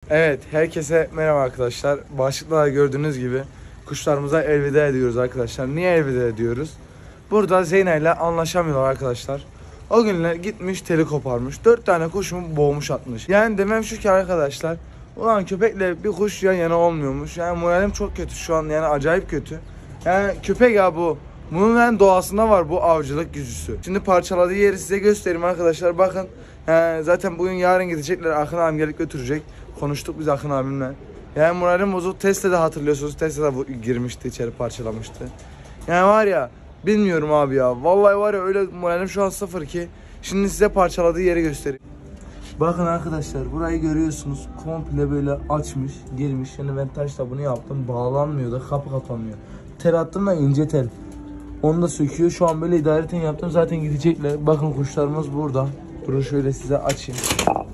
Evet, herkese merhaba arkadaşlar. Başlıkta gördüğünüz gibi kuşlarımıza elveda ediyoruz arkadaşlar. Niye elveda ediyoruz? Burada Zeyna ile anlaşamıyorlar arkadaşlar. O günler gitmiş teli koparmış. 4 tane kuşumu boğmuş atmış. Yani demem şu ki arkadaşlar. Ulan köpekle bir kuş yan yana olmuyormuş. Yani moralim çok kötü şu an, yani acayip kötü. Yani köpek ya bu. Bunun yani doğasında var bu avcılık gücüsü. Şimdi parçaladığı yeri size göstereyim arkadaşlar. Bakın zaten bugün yarın gidecekler. Akın abim gelip götürecek. Konuştuk biz Akın abimle. Yani moralim bozuk. Tesla'da hatırlıyorsunuz. Tesla'da girmişti içeri, parçalamıştı. Yani var ya, bilmiyorum abi ya. Vallahi var ya, öyle moralim şu an sıfır ki. Şimdi size parçaladığı yeri göstereyim. Bakın arkadaşlar, burayı görüyorsunuz. Komple böyle açmış, girmiş. Yani ben taşla bunu yaptım. Bağlanmıyor da, kapı kapanmıyor. Tel attım da, ince tel. Onu da söküyor. Şu an böyle idareten yaptım. Zaten gidecekler. Bakın kuşlarımız burada. Durun şöyle size açayım.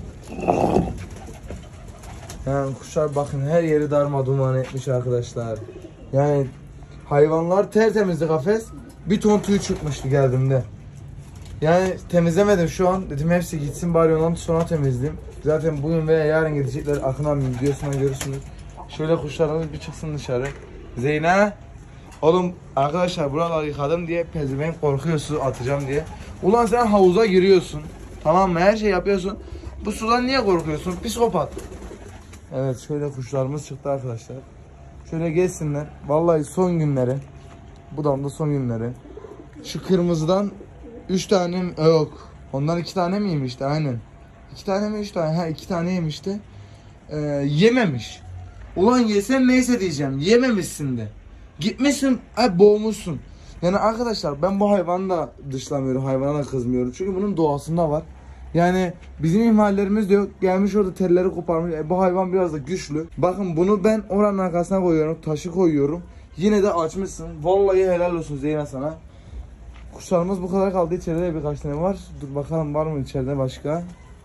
Yani kuşlar bakın her yeri darmadağın etmiş arkadaşlar. Yani hayvanlar tertemizdi kafes. Bir ton tüy çıkmıştı geldiğimde. Yani temizlemedim şu an. Dedim hepsi gitsin, bari ondan sonra temizleyeyim. Zaten bugün veya yarın gidecekler. Akın abi videosuna görürsünüz. Şöyle kuşlarımız bir çıksın dışarı. Zeyna. Oğlum arkadaşlar, buraları yıkadım diye pezevenk korkuyor su atacağım diye. Ulan sen havuza giriyorsun. Tamam mı? Her şey yapıyorsun. Bu sudan niye korkuyorsun? Psikopat. Evet, şöyle kuşlarımız çıktı arkadaşlar. Şöyle gelsinler. Vallahi son günleri. Bu da son günleri. Şu kırmızıdan 3 tane yok. Ondan 2 tane mi yemişti? Aynen. 2 tane mi 3 tane? Ha, 2 tane yemişti. Yememiş. Ulan yesen neyse diyeceğim. Yememişsin de. Gitmişsin, boğmuşsun. Yani arkadaşlar, ben bu hayvanı da dışlamıyorum, hayvana da kızmıyorum. Çünkü bunun doğasında var. Yani bizim ihmallerimiz de yok. Gelmiş orada telleri koparmış. Bu hayvan biraz da güçlü. Bakın bunu ben oranın arkasına koyuyorum. Taşı koyuyorum. Yine de açmışsın. Vallahi helal olsun Zeyna sana. Kuşlarımız bu kadar kaldı. İçeride birkaç tane var. Dur bakalım var mı içeride başka.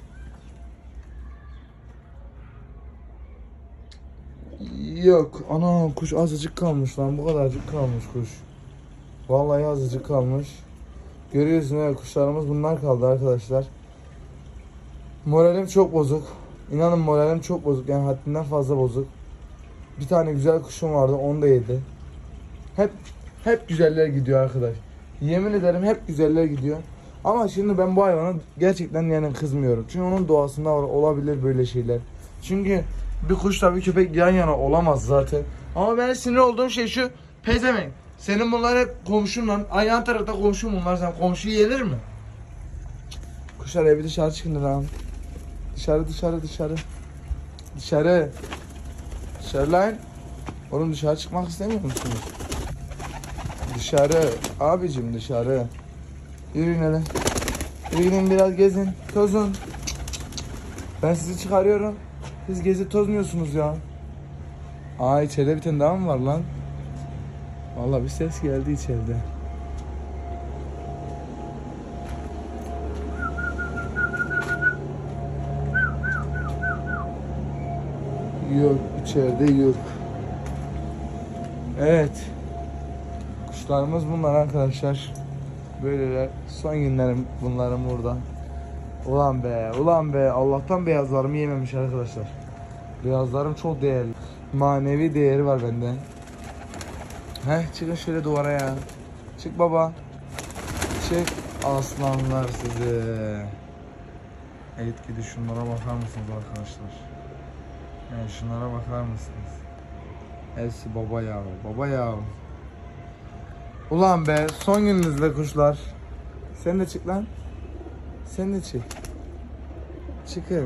Yok. Ana, kuş azıcık kalmış lan. Bu kadarcık kalmış kuş. Vallahi azıcık kalmış. Görüyorsun ya, kuşlarımız bunlar kaldı arkadaşlar. Moralim çok bozuk. İnanın moralim çok bozuk. Yani haddinden fazla bozuk. Bir tane güzel kuşum vardı, onu da yedi. Hep güzeller gidiyor arkadaş. Yemin ederim hep güzeller gidiyor. Ama şimdi ben bu hayvana gerçekten yani kızmıyorum. Çünkü onun doğasında olabilir böyle şeyler. Çünkü bir kuşla bir köpek yan yana olamaz zaten. Ama ben sinir olduğum şey şu: pezevenk. Senin bunlar hep komşun lan. Ay, yan tarafta komşun bunlar. Sen komşuyu yenir mi? Kuşlar evi dışarı çıkın lan. Dışarı. Dışarı lan. Oğlum dışarı çıkmak istemiyor musunuz? Dışarı. Abicim dışarı. Yürüyün hele. Yürüyün, biraz gezin. Tozun. Ben sizi çıkarıyorum. Siz gezip tozmuyorsunuz ya. Aa, içeride bir tane daha mı var lan? Vallahi bir ses geldi içeride. Yok, içeride yok. Evet. Kuşlarımız bunlar arkadaşlar. Böyleler. Son günlerim bunların burada. Ulan be. Allah'tan beyazlarımı yememiş arkadaşlar. Beyazlarım çok değerli. Manevi değeri var bende. Çıkın şöyle duvara ya. Çık baba. Çık aslanlar sizi. Evet, gidi şunlara bakar mısınız arkadaşlar? Yani şunlara bakar mısınız? Hepsi baba ya. Ulan be, son gününüzde kuşlar. Sen de çık lan. Sen de çık. Çıkın.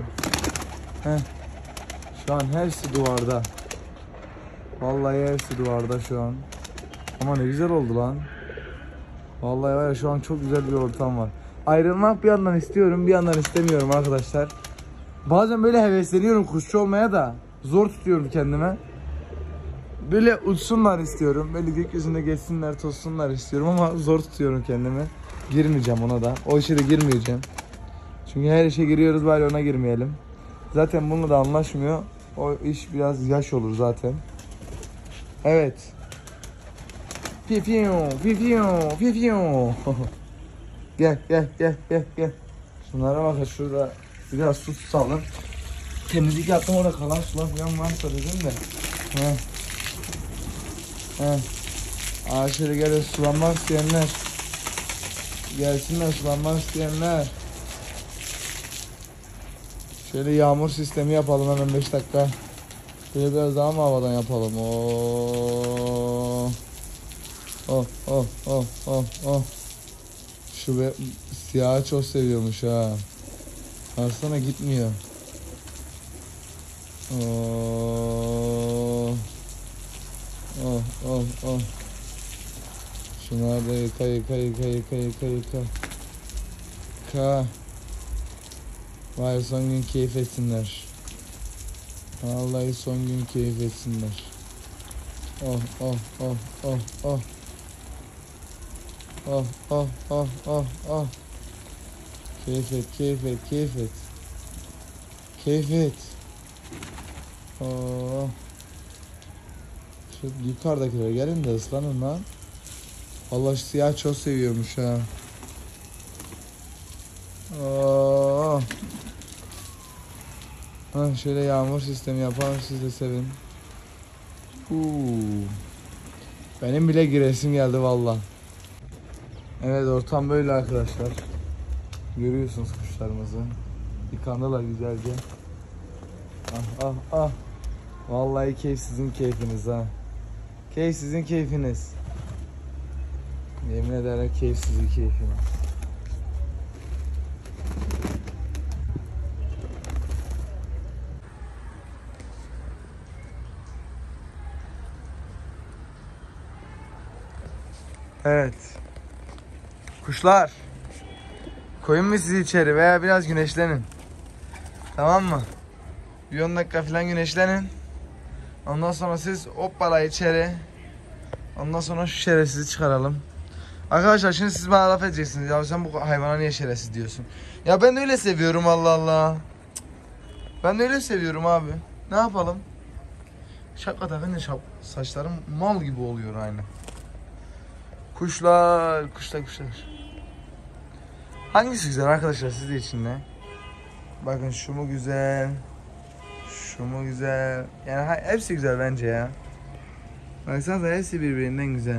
Şu an hepsi duvarda. Vallahi hepsi duvarda şu an. Ama ne güzel oldu lan. Vallahi var ya, şu an çok güzel bir ortam var. Ayrılmak bir yandan istiyorum, bir yandan istemiyorum arkadaşlar. Bazen böyle hevesleniyorum kuşçu olmaya da zor tutuyorum kendime. Böyle uçsunlar istiyorum. Böyle gökyüzünde geçsinler, tozsunlar istiyorum ama zor tutuyorum kendimi. Girmeyeceğim ona da. O işe de girmeyeceğim. Çünkü her işe giriyoruz, bari ona girmeyelim. Zaten bununla da anlaşmıyor. O iş biraz yaş olur zaten. Evet. Pipiyon. Gel. Şunlara bakın, şurada biraz su tutalım. temizlik yaptım, orada kalan sular falan varsa dedim de. Şöyle gelin sulanmak isteyenler. Gelsinler sulanmak isteyenler. Şöyle yağmur sistemi yapalım hemen 5 dakika. Şöyle biraz daha mı havadan yapalım? Şu siyahı çok seviyormuş ha. Aslında gitmiyor. Şunları da yıka. Vay son gün keyif etsinler. Vallahi son gün keyif etsinler. Keyif et. Şu yukarıdakiler gelin de ıslanın lan. Allah, şu siyah çok seviyormuş ha. Şöyle yağmur sistemi yapalım, siz de sevin. Benim bile giresim geldi valla. Evet, ortam böyle arkadaşlar. Görüyorsunuz kuşlarımızı. Yıkandılar güzelce. Vallahi keyif sizin keyfiniz ha. Keyif sizin keyfiniz. Yemin ederim keyif sizin keyfiniz. Evet. Kuşlar. Koyun mu sizi içeri veya biraz güneşlenin. Tamam mı? Bir 10 dakika falan güneşlenin. Ondan sonra siz hoppala içeri. Ondan sonra şu şerefsizi çıkaralım. Arkadaşlar şimdi siz bana laf edeceksiniz. Ya sen bu hayvana niye şerefsiz diyorsun? Ya ben de öyle seviyorum, Allah Allah. Ben de öyle seviyorum abi. Ne yapalım? Şapka takınca saçlarım mal gibi oluyor aynı. Kuşlar. Hangisi güzel arkadaşlar sizin için ne? Bakın şu mu güzel? Şu mu güzel? Yani hepsi güzel bence ya. Baksanıza hepsi birbirinden güzel.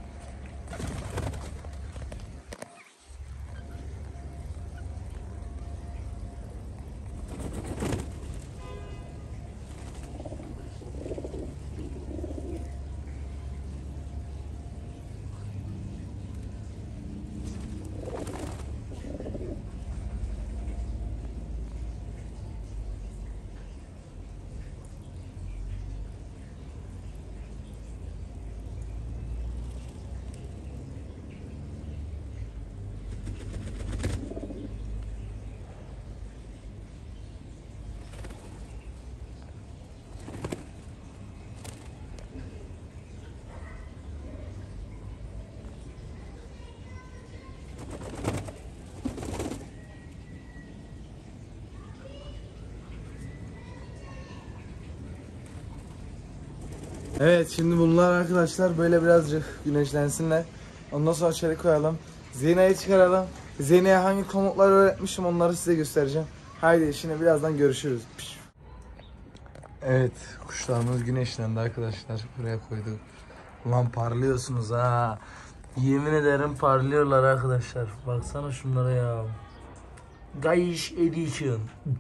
Evet, şimdi bunlar arkadaşlar böyle birazcık güneşlensinler. Ondan sonra içeri koyalım. Zeyna'yı çıkaralım. Zeyna'ya hangi komutları öğretmişim onları size göstereceğim. Haydi şimdi birazdan görüşürüz. Evet, kuşlarımız güneşlendi arkadaşlar. Buraya koyduk. Ulan parlıyorsunuz ha. Yemin ederim parlıyorlar arkadaşlar. Baksana şunlara ya. Gayish Edition.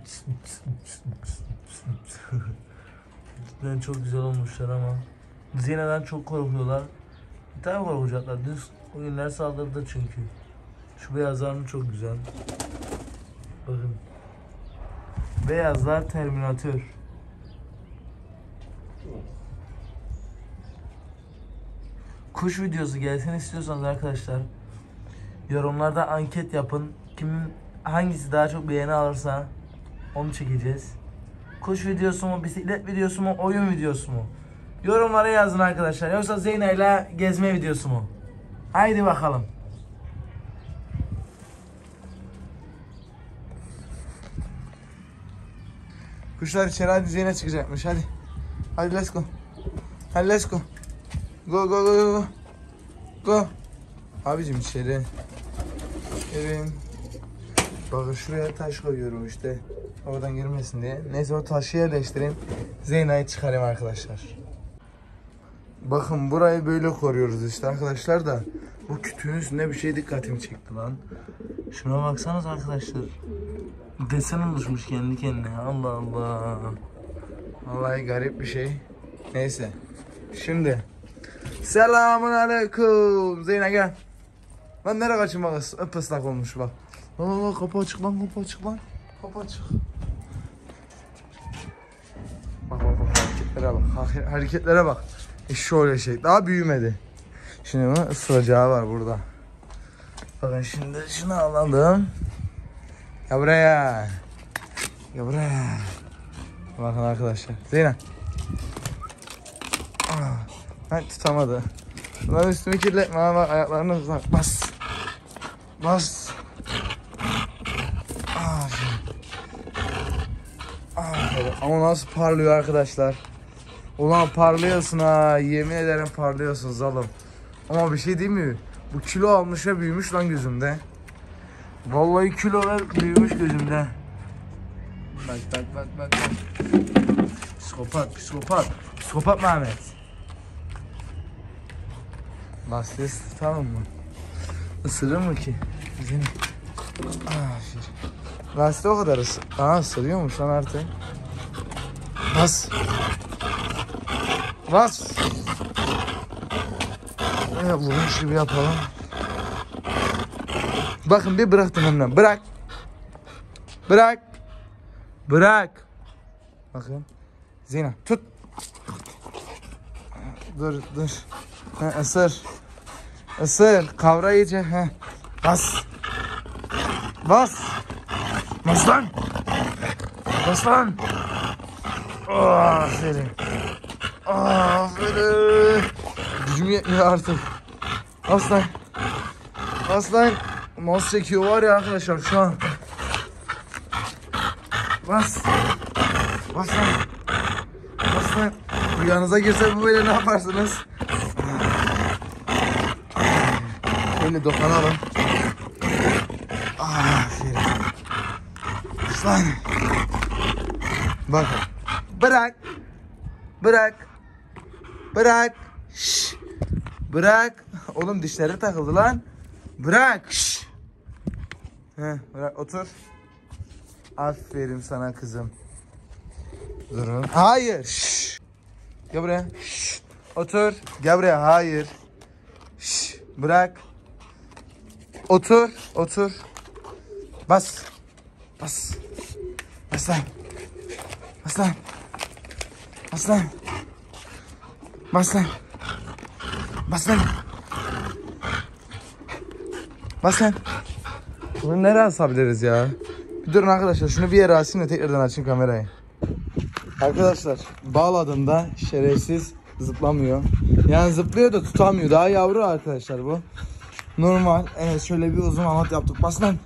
Cidden çok güzel olmuşlar ama Zeyna'dan çok korkuyorlar. Tabii korkacaklar. Dün o günler saldırdı çünkü. Şu beyazların çok güzel. Bakın. Beyazlar Terminator. Kuş videosu gelsin istiyorsanız arkadaşlar yorumlarda anket yapın. Hangisi daha çok beğeni alırsa onu çekeceğiz. Kuş videosu mu, bisiklet videosu mu, oyun videosu mu? Yorumlara yazın arkadaşlar. Yoksa Zeyna ile gezme videosu mu? Haydi bakalım. Kuşlar içeri, hadi Zeyna çıkacakmış, hadi. Hadi let's go. Hadi let's go. Go. Abicim içeri. Evet. Bakın şuraya taş koyuyorum işte. Oradan girmesin diye. Neyse o taşı yerleştireyim. Zeyna'yı çıkarayım arkadaşlar. Bakın burayı böyle koruyoruz işte arkadaşlar da. Bu kütüğün üstünde bir şey dikkatimi çekti lan. Şuna baksanız arkadaşlar. Desen oluşmuş kendi kendine. Allah Allah. Vallahi garip bir şey. Neyse. Şimdi. Selamun aleyküm. Zeyna gel. Lan nereye kaçayım bak. Islak olmuş bak. Aa, kapı açık lan, kapı açık lan. Kapı açık. Bak hareketlere bak. Hareketlere bak. Şöyle şey. Daha büyümedi. Şimdi bunun ısıracağı var burada. Bakın şimdi şunu alalım. Ya buraya. Ya buraya. Bakın arkadaşlar. Zeynep. Ben tutamadı. Bunların üstümü kirletme. Bak ayaklarını uzak. Bas. Bas. Ama nasıl parlıyor arkadaşlar. Ulan parlıyorsun ha. Yemin ederim parlıyorsun zalım. Ama bir şey değil mi? Bu kilo almış ve büyümüş lan gözümde. Vallahi kilo ve büyümüş gözümde. Bak. Psikopat. Psikopat Mehmet. Lastiği tutalım mı? Isırır mı ki? Güzelim. Lastiği o kadar ısırıyormuş lan artık. Bas. Vurmuş gibi yapalım. Bakın bir bıraktım ondan. Bırak. Bakın. Zina tut. Dur. Isır. Kavra iyice. Bas lan. Aferin. Gücüm yetmiyor artık. Aslan. Mouse çekiyor var ya arkadaşlar şu an. Bas lan. Rüyanıza girse bu böyle ne yaparsınız? Böyle dokunalım. Aferin. Aslan. Bakın. Bırak. Şşş. Bırak. Oğlum dişleri takıldı lan. Bırak. Şşş. Bırak otur. Aferin sana kızım. Durun. Hayır. Şşş. Gel buraya. Şşş. Otur. Gel buraya. Hayır. Şşş. Bırak. Otur. Bas lan. Bunu nereye asabiliriz ya? Bir durun arkadaşlar. Şunu bir yere asayım da tekrardan açayım kamerayı. Arkadaşlar bağladığımda şerefsiz zıplamıyor. Yani zıplıyor da tutamıyor. Daha yavru arkadaşlar bu. Normal. Evet şöyle bir uzun halat yaptık. Bas lan.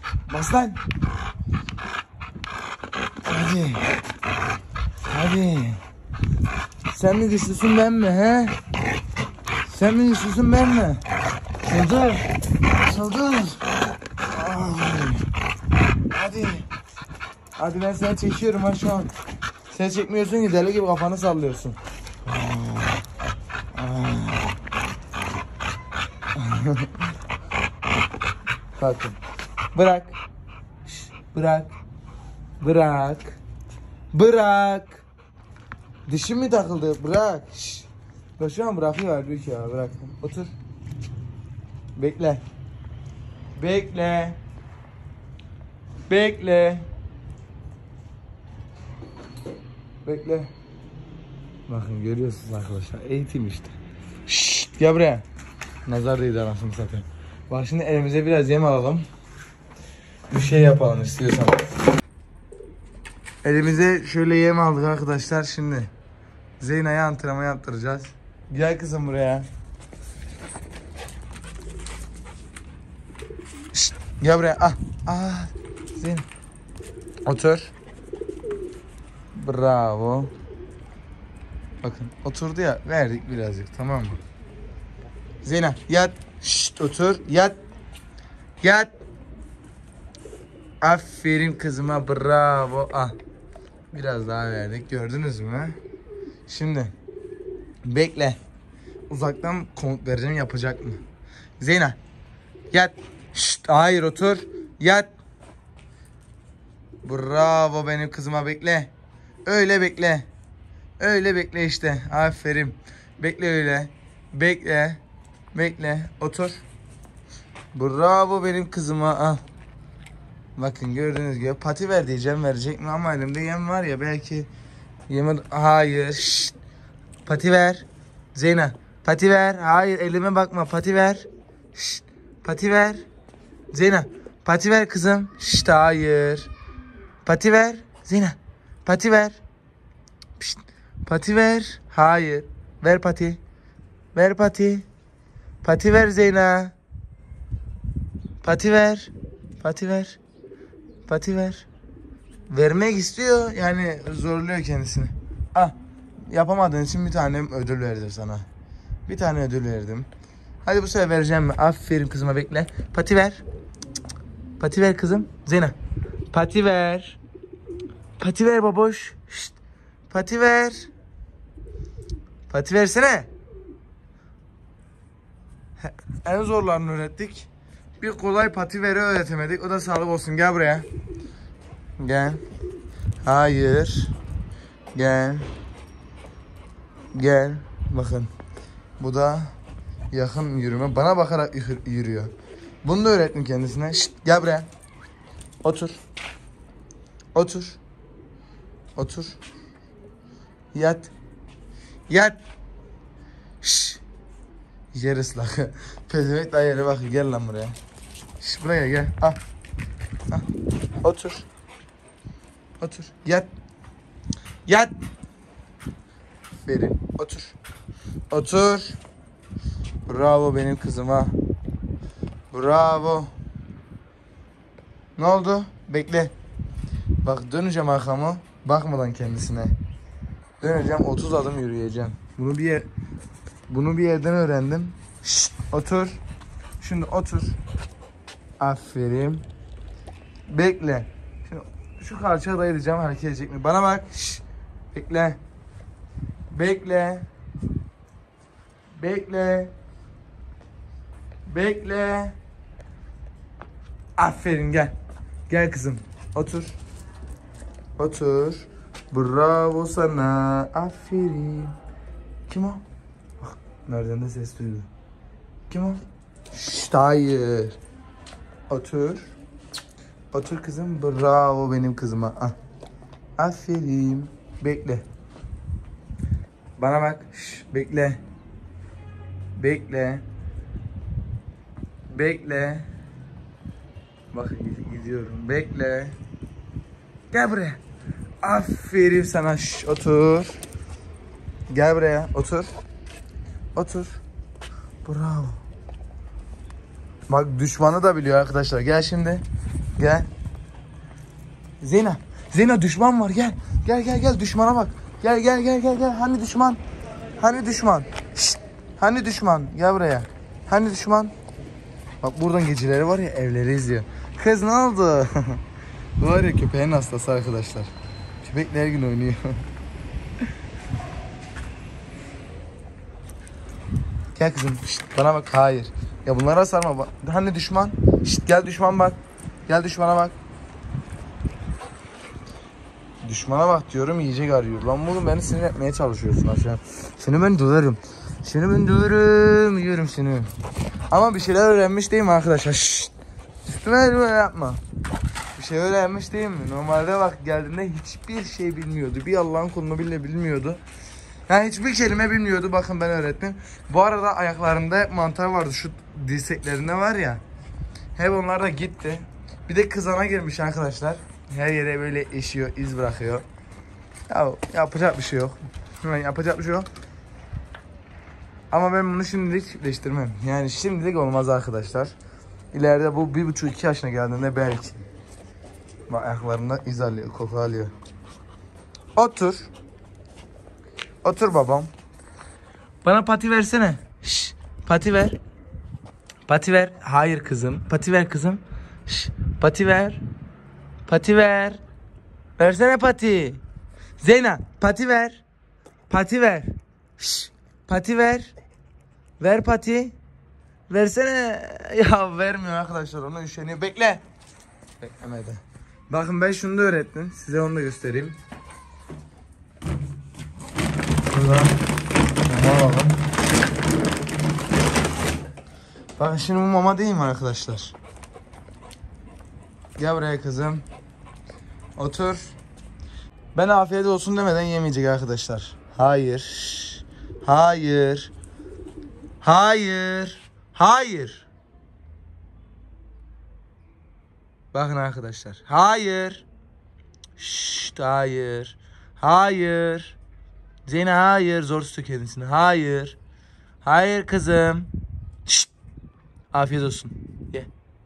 Hadi. Sen mi güçlüsün ben mi he? Çıldır. Hadi ben seni çekiyorum ha şu an. Sen çekmiyorsun ki deli gibi kafanı sallıyorsun. Bakın. Bırak. Dişim mi takıldı? Bırak. Bak şu an bırakıyor büyük ya. Bırak. Otur. Bekle. Bakın görüyorsunuz arkadaşlar. Eğitim işte. Şşt, gel buraya. Nazar değdi anasını satayım. Bak şimdi elimize biraz yem alalım. Bir şey yapalım istiyorsan. Elimize şöyle yem aldık arkadaşlar şimdi. Zeyna'ya antrenman yaptıracağız. Gel kızım buraya. Şşt, gel buraya. Zeynep. Otur. Bravo. Bakın oturdu ya, verdik birazcık, tamam mı? Zeynep yat. Şşt, otur. Yat. Aferin kızıma, bravo. Ah. Biraz daha verdik, gördünüz mü? Şimdi bekle. Uzaktan komut vereceğim, yapacak mı? Zeyna yat. Şşt, hayır, otur. Yat. Bravo benim kızıma, bekle. Öyle bekle. Öyle bekle işte. Aferin. Bekle öyle. Bekle. Bekle. Otur. Bravo benim kızıma. Ah. Bakın gördüğünüz gibi pati ver diyeceğim, verecek mi, ama elimde yem var ya, belki yemi. Hayır. Şşt. Pati ver. Zeyna pati ver. Hayır, elime bakma, pati ver. Şşt. Pati ver. Zeyna pati ver kızım. Şşt, hayır. Pati ver. Zeyna pati ver. Şşt. Pati ver. Hayır. Ver pati. Ver pati. Pati ver Zeyna. Pati ver. Pati ver. Pati ver. Vermek istiyor, yani zorluyor kendisini. Ah, yapamadığın için bir tane ödül verdim sana. Bir tane ödül verdim. Hadi bu sefer vereceğim mi? Aferin kızıma, bekle. Pati ver. Pati ver kızım. Zeyna pati ver. Pati ver baboş. Şşt. Pati ver. Pati versene. En zorlarını öğrettik. Bir kolay pati veri öğretemedik. O da sağlık olsun. Gel buraya. Gel. Hayır. Gel. Gel. Bakın. Bu da yakın yürüme. Bana bakarak yürüyor. Bunu da öğrettim kendisine. Şşt, gel buraya. Otur. Otur. Otur. Yat. Yat. Şşt. Yer ıslak. Pezevenk daha yere bak. Gel lan buraya. Şşt, buraya gel. Al. Al. Otur. Otur. Yat. Yat. Verin. Otur. Otur. Bravo benim kızıma. Bravo. Ne oldu? Bekle. Bak, döneceğim arkamı. Bakmadan kendisine. Döneceğim, 30 adım yürüyeceğim. Bunu bir yerden öğrendim. Şşt, otur. Şimdi otur. Aferin. Bekle. Şimdi şu kalçaya dayayacağım, hareket edecek mi? Bana bak. Şşt. Bekle. Bekle. Bekle. Bekle. Aferin, gel. Gel kızım. Otur. Otur. Bravo sana. Aferin. Kim o? Bak, nereden de ses duydu. Kim o? Şşt, hayır. Otur. Otur kızım. Bravo benim kızıma. Ah. Aferin. Bekle. Bana bak. Şş, bekle. Bekle. Bekle. Bak, gidiyorum. Bekle. Gel buraya. Aferin sana. Şş, otur. Gel buraya. Otur. Otur. Bravo. Bak, düşmanı da biliyor arkadaşlar. Gel şimdi. Gel. Zeyna. Zeyna, düşman var. Gel. Gel. Düşmana bak. Gel. Hani düşman? Hani düşman? Şşt. Hani düşman? Gel buraya. Hani düşman? Bak, buradan geceleri var ya, evleri izliyor. Kız ne oldu? Bu var ya, köpeğin hastası arkadaşlar. Köpekle her gün oynuyor. Gel kızım. Şşt, bana bak. Hayır. Ya bunlara sarma bak. Hani düşman? Şşt, gel düşman bak. Gel düşmana bak. Düşmana bak diyorum, yiyecek arıyor. Lan oğlum, beni sinir etmeye çalışıyorsun aşağı. Seni ben döverim. Yiyorum seni. Ama bir şeyler öğrenmiş değil mi arkadaşlar? Şşt. Üstüme öyle yapma. Bir şey öğrenmiş değil mi? Normalde bak, geldiğinde hiçbir şey bilmiyordu. Bir Allah'ın kulunu bile bilmiyordu. Yani hiçbir kelime bilmiyordu. Bakın, ben öğrettim. Bu arada ayaklarında mantar vardı. Şu dirseklerinde var ya. Hep onlar da gitti. Bir de kızana girmiş arkadaşlar. Her yere böyle eşiyor, iz bırakıyor. Ya yapacak bir şey yok. Yapacak bir şey yok. Ama ben bunu şimdilik çiftleştirmem. Yani şimdilik olmaz arkadaşlar. İleride bu 1,5-2 yaşına geldiğinde belki. Bak, ayaklarında iz alıyor, koku alıyor. Otur. Otur babam. Bana pati versene. Şş, pati ver. Pati ver. Hayır kızım. Pati ver kızım. Şş, pati ver. Pati ver. Versene pati. Zeyna pati ver. Pati ver. Şş, pati ver. Ver pati. Versene. Ya vermiyor arkadaşlar, onu üşeniyor. Bekle. Beklemedi. Bakın ben şunu da öğrettim. Size onu da göstereyim. Burada. Mama alalım. Bakın şimdi bu mama değil mi arkadaşlar? Gel buraya kızım. Otur. Ben afiyet olsun demeden yemeyecek arkadaşlar. Hayır. Hayır. Hayır. Hayır. Bakın arkadaşlar. Hayır. Şşt, hayır. Hayır. Zeynep hayır. Zor tutuyor kendisini. Hayır. Hayır kızım. Şşt. Afiyet olsun. Ye.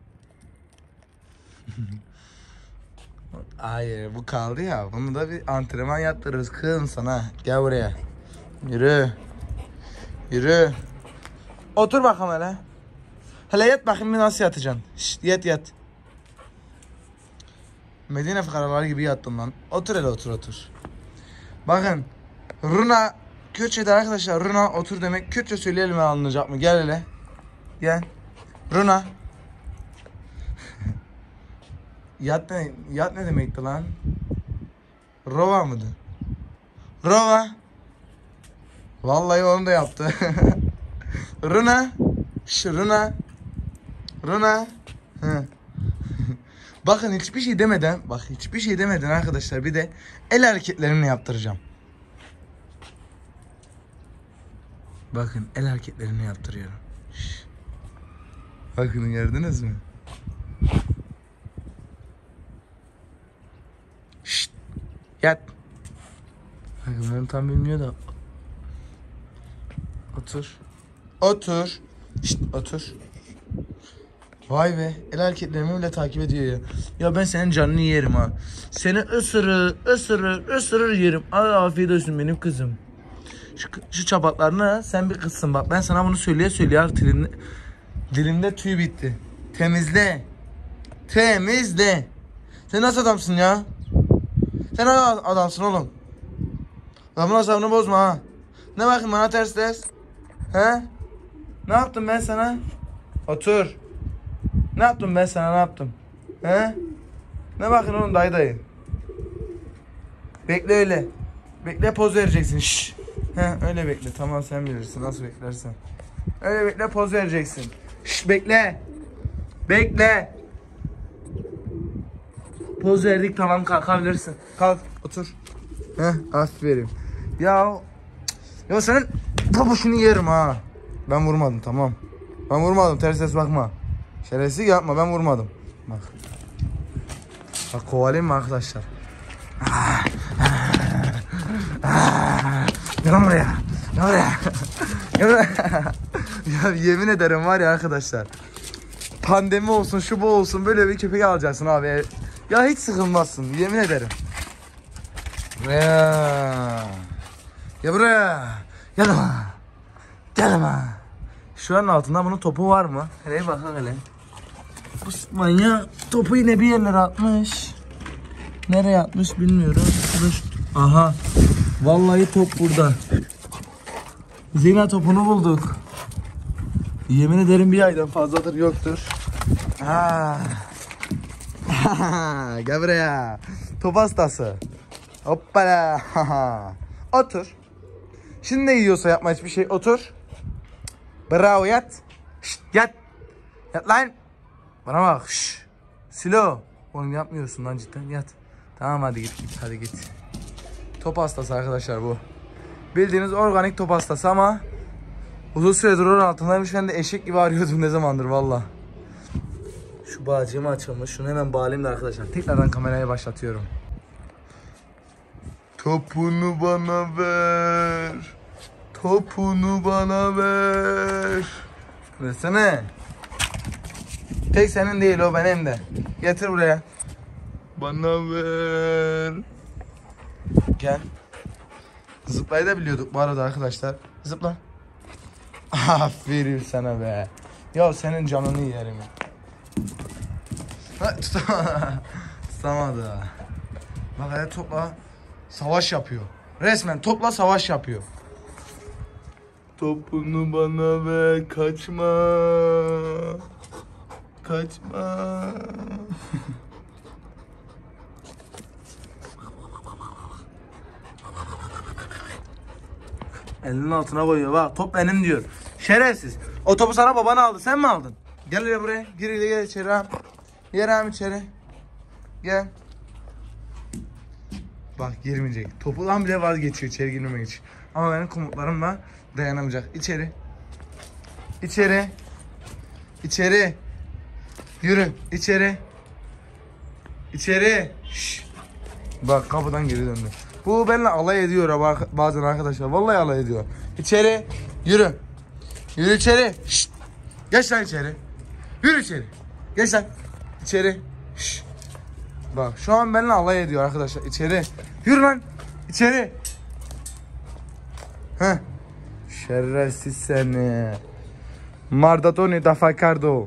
Hayır, bu kaldı ya. Bunu da bir antrenman yaptırırız kızım sana. Gel buraya. Yürü. Yürü. Otur bakalım hele. Hele yat bakayım, bir nasıl yatacaksın. Şşt, yat. Medine fıkaraları gibi yattın lan. Otur hele, otur. Bakın. Runa Kürtçe'de arkadaşlar, Runa otur demek. Kürtçe söyleyelim, anlayacak mı? Gel hele. Gel. Runa. Yat ne demekti lan? Rova mıydı? Rova. Vallahi onu da yaptı. Runa. Runa. Bakın hiçbir şey demeden arkadaşlar, bir de el hareketlerini yaptıracağım. Bakın el hareketlerini yaptırıyorum. Bakın, gördünüz mü? Şşt. Yat. Bakın ben tam bilmiyor da. Otur. Şşt, otur. Vay be, el hareketlerimi bile takip ediyor ya. Ya ben senin canını yerim ha. Seni ısırır yerim. Afiyet olsun benim kızım. Şu çapaklarını sen bir kızsın bak. Ben sana bunu söyleye artık dilimde tüy bitti. Temizle. Sen nasıl adamsın ya? Sen adamsın oğlum. Adamın asabını bozma ha. Ne bakayım bana ters. He? Ne yaptım ben sana? Otur. Ne yaptım ben sana, ne yaptım? He? Ne bakın oğlum, dayı. Bekle öyle. Bekle, poz vereceksin. Şşş. He, öyle bekle. Tamam, sen bilirsin nasıl beklersen. Öyle bekle, poz vereceksin. Şşş, bekle. Poz verdik, tamam, kalkabilirsin. Kalk, otur. He, aferin. Ya senin babuşunu yerim ha. Ben vurmadım, tamam. Ben vurmadım, ters ses bakma. Şerefsizlik yapma, ben vurmadım. Bak kovalayayım mı arkadaşlar? Gel buraya. Ya yemin ederim var ya arkadaşlar. Pandemi olsun, şu bu olsun, böyle bir köpek alacaksın abi. Ya hiç sıkılmazsın, yemin ederim. Buraya. Gel ama. Şu an altında bunun topu var mı? Hele bakalım hele. Bu manyak topu yine bir yerlere atmış. Nereye atmış bilmiyorum. Aha. Vallahi top burada. Zina topunu bulduk. Yemin ederim bir aydan fazladır yoktur. Gel buraya. Top hastası. Hoppala. Otur. Şimdi ne yiyorsa yapma, hiçbir şey. Otur. Bravo, yat. Şşt, yat. Yat lan. Bana bak. Şşt. Silo. Oğlum yapmıyorsun lan cidden. Yat. Tamam, hadi git. Top hastası arkadaşlar bu. Bildiğiniz organik top hastası ama uzun süredir onun altındaymış. Ben de eşek gibi arıyordum ne zamandır valla. Şu bağcığım açılmış. Şunu hemen bağlayayım da arkadaşlar. Tekrardan kamerayı başlatıyorum. Topunu bana ver. Versene. Tek senin değil o, benim de. Getir buraya. Bana ver. Gel. Zıplayı da biliyorduk bu arada arkadaşlar. Zıpla. Aferin sana be. Ya senin canını yerim. Paslamadı. Bak hele topla savaş yapıyor. Resmen topla savaş yapıyor. Topunu bana ver, kaçma. Kaçma. Elinin altına koyuyor bak, top benim diyor. Şerefsiz. O topu sana baban aldı, sen mi aldın? Gel buraya, gel içeri abi. Gel abi içeri. Gel. Bak girmeyecek. Topudan bile vazgeçiyor içeri girmemek için. Ama benim komutlarımla dayanamayacak. İçeri. İçeri. İçeri. Yürü. İçeri. İçeri. Şşş. Bak kapıdan geri döndü. Bu benimle alay ediyor bazen arkadaşlar. Vallahi alay ediyor. İçeri. Yürü. Yürü içeri. Şşş. Geç lan içeri. Yürü içeri. Geç lan. İçeri. Şşş. Bak şu an benimle alay ediyor arkadaşlar. İçeri. Yürü lan. İçeri. Heh. Şerefsiz seni. Mardatoni da Facardo.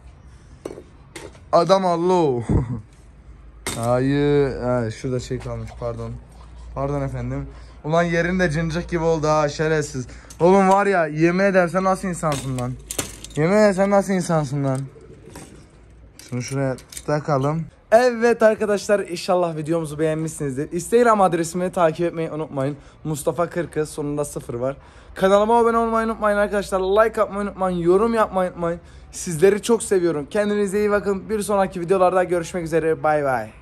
Adam allo. Hayır. Ha, şurada şey kalmış, pardon. Pardon efendim. Ulan yerinde cincik gibi oldu ha, şerefsiz. Oğlum var ya, yemin ederim sen nasıl insansın lan. Yemin ederim sen nasıl insansın lan. Şunu şuraya takalım. Evet arkadaşlar, inşallah videomuzu beğenmişsinizdir. Instagram adresimi takip etmeyi unutmayın. Mustafa Kırkız, sonunda 0 var. Kanalıma abone olmayı unutmayın arkadaşlar. Like atmayı unutmayın. Yorum yapmayı unutmayın. Sizleri çok seviyorum. Kendinize iyi bakın. Bir sonraki videolarda görüşmek üzere. Bay bay.